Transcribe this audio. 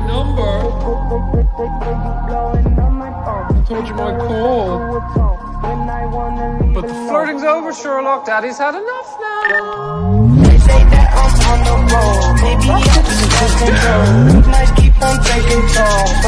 number. I told you might call. But the flirting's over, Sherlock. Daddy's had enough now. They say that I'm on the road. Maybe I'm just lost control. Nights keep on taking toll.